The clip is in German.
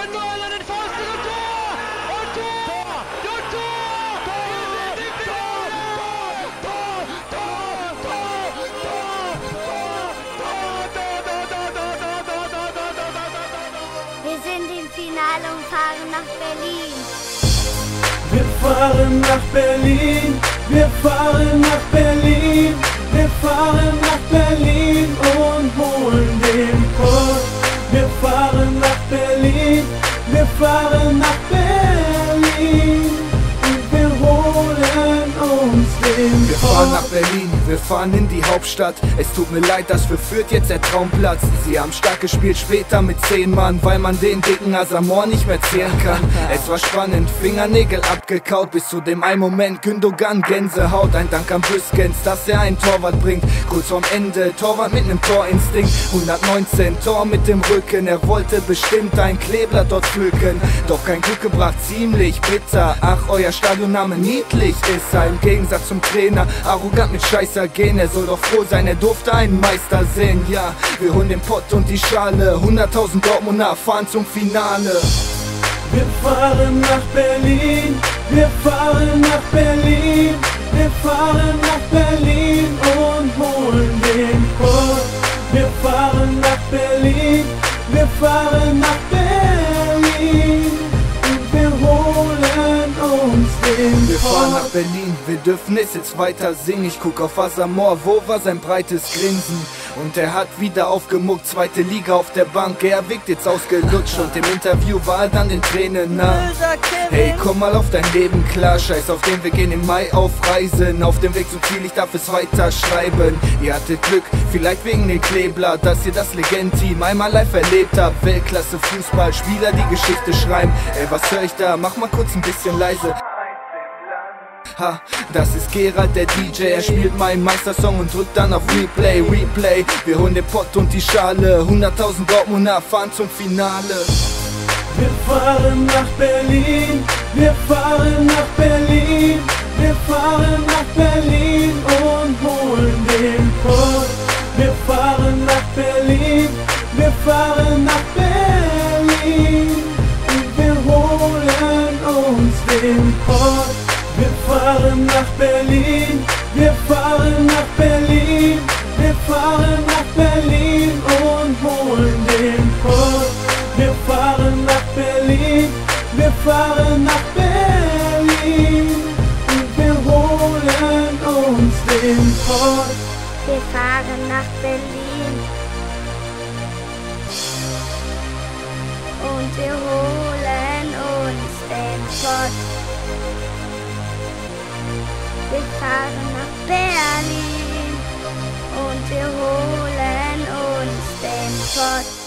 Van Neuer an den Pfosten und Tor! Und Tor! Und Tor! Wir sind im Finale und fahren nach Berlin. Wir fahren nach Berlin, wir fahren nach Berlin, wir fahren nach Berlin und holen den Pott. Wir fahren nach Berlin, wir fahren nach Berlin und wir holen uns den Pott. Wir fahren nach Berlin, wir fahren in die Hauptstadt. Es tut mir leid, dass für Fürth jetzt der Traum platzt. Sie haben stark gespielt, später mit 10 Mann, weil man den dicken Asamoah nicht mehr zählen kann. Es war spannend, Fingernägel abgekaut, bis zu dem einen Moment Gündogan Gänsehaut. Ein Dank an Büskens, dass er ein Torwart bringt. Kurz vorm Ende, Torwart mit nem Torinstinkt. 119, Tor mit dem Rücken. Er wollte bestimmt ein Kleeblatt dort pflücken, doch kein Glück gebracht, ziemlich bitter. Ach, euer Stadionname niedlich ist er, im Gegensatz zum Trainer, arrogant mit Scheißer gehen. Er soll doch froh sein, er durfte einen Meister sehen. Ja, wir holen den Pott und die Schale, 100.000 Dortmunder fahren zum Finale. Wir fahren nach Berlin, wir fahren nach Berlin, wir fahren nach Berlin und holen den Pott. Wir fahren nach Berlin, wir fahren nach Berlin und wir holen uns den Pott. Wir fahren nach Berlin, wir dürfen es jetzt weiter singen. Ich guck auf Asamoah, wo war sein breites Grinsen? Und er hat wieder aufgemuckt, zweite Liga auf der Bank. Er wirkt jetzt ausgelutscht und im Interview war er dann den Tränen nah. Hey, komm mal auf dein Leben klar, scheiß auf den, wir gehen im Mai auf Reisen. Auf dem Weg zum Ziel, ich darf es weiter schreiben. Ihr hattet Glück, vielleicht wegen den Kleeblatt, dass ihr das Legend-Team einmal live erlebt habt. Weltklasse Fußball, Spieler, die Geschichte schreiben. Ey, was höre ich da? Mach mal kurz ein bisschen leise. Ha, das ist Gerald, der DJ, er spielt meinen Meistersong und drückt dann auf Replay, Replay. Wir holen den Pott und die Schale, 100.000 Dortmunder fahren zum Finale. Wir fahren nach Berlin, wir fahren nach Berlin, wir fahren nach Berlin und holen den Pott. Wir fahren nach Berlin, wir fahren nach Berlin und wir holen uns den Pott. Wir fahren nach Berlin, wir fahren nach Berlin, wir fahren nach Berlin und holen den Pott. Wir fahren nach Berlin, wir fahren nach Berlin und wir holen uns den Pott. Wir fahren nach Berlin und wir holen uns den Pott. Wir fahren nach Berlin und wir holen uns den Pott.